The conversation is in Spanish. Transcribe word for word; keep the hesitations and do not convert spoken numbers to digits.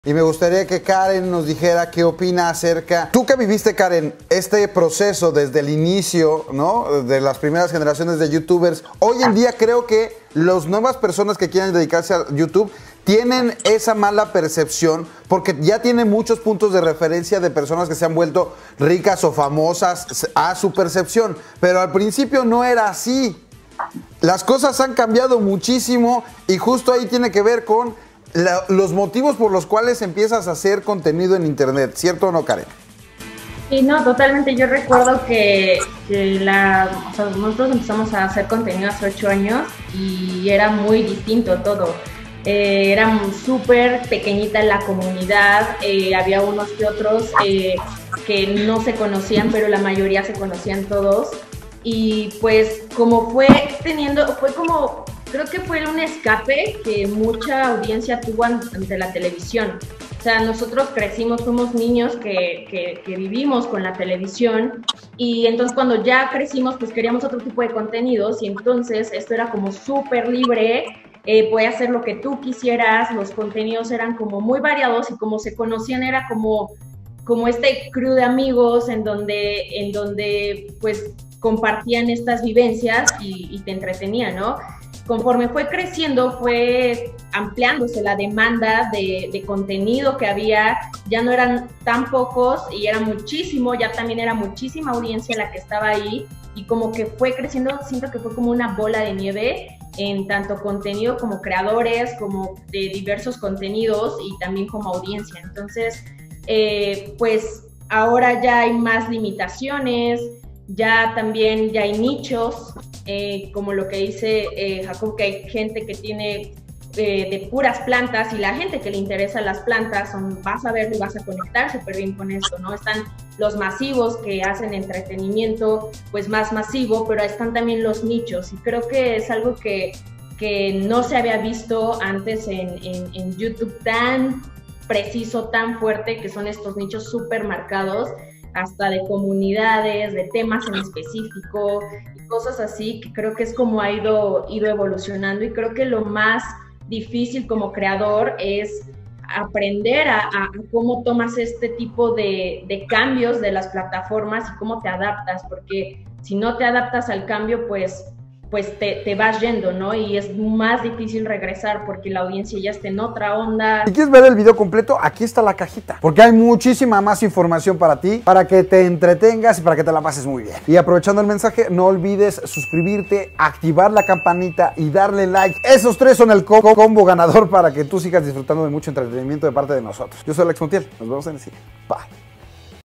Y me gustaría que Karen nos dijera qué opina acerca... Tú que viviste, Karen, este proceso desde el inicio, ¿no? De las primeras generaciones de youtubers. Hoy en día creo que las nuevas personas que quieren dedicarse a YouTube tienen esa mala percepción porque ya tienen muchos puntos de referencia de personas que se han vuelto ricas o famosas a su percepción. Pero al principio no era así. Las cosas han cambiado muchísimo y justo ahí tiene que ver con... La, los motivos por los cuales empiezas a hacer contenido en internet, ¿cierto o no, Karen? Sí, no, totalmente. Yo recuerdo que, que la, o sea, nosotros empezamos a hacer contenido hace ocho años y era muy distinto todo. Eh, era súper pequeñita la comunidad, eh, había unos que otros eh, que no se conocían, pero la mayoría se conocían todos. Y pues como fue teniendo, fue como... Creo que fue un escape que mucha audiencia tuvo ante la televisión. O sea, nosotros crecimos, fuimos niños que, que, que vivimos con la televisión y entonces cuando ya crecimos pues queríamos otro tipo de contenidos y entonces esto era como súper libre, eh, podías hacer lo que tú quisieras, los contenidos eran como muy variados y como se conocían era como, como este crew de amigos en donde, en donde pues compartían estas vivencias y, y te entretenían, ¿no? Conforme fue creciendo, fue ampliándose la demanda de, de contenido que había, ya no eran tan pocos y era muchísimo, ya también era muchísima audiencia la que estaba ahí y como que fue creciendo, siento que fue como una bola de nieve en tanto contenido como creadores, como de diversos contenidos y también como audiencia. Entonces, eh, pues ahora ya hay más limitaciones, ya también ya hay nichos, eh, como lo que dice eh, Jacob, que hay gente que tiene eh, de puras plantas y la gente que le interesa las plantas, son, vas a verlo y vas a conectar súper bien con esto, ¿no? Están los masivos que hacen entretenimiento pues más masivo, pero están también los nichos y creo que es algo que, que no se había visto antes en, en, en YouTube tan preciso, tan fuerte, que son estos nichos súper marcados, hasta de comunidades, de temas en específico, y cosas así, que creo que es como ha ido, ido evolucionando y creo que lo más difícil como creador es aprender a, a, a cómo tomas este tipo de, de cambios de las plataformas y cómo te adaptas, porque si no te adaptas al cambio, pues pues te, te vas yendo, ¿no? Y es más difícil regresar porque la audiencia ya está en otra onda. Si quieres ver el video completo, aquí está la cajita, porque hay muchísima más información para ti, para que te entretengas y para que te la pases muy bien. Y aprovechando el mensaje, no olvides suscribirte, activar la campanita y darle like. Esos tres son el combo, combo ganador para que tú sigas disfrutando de mucho entretenimiento de parte de nosotros. Yo soy Alex Montiel, nos vemos en el siguiente. Bye.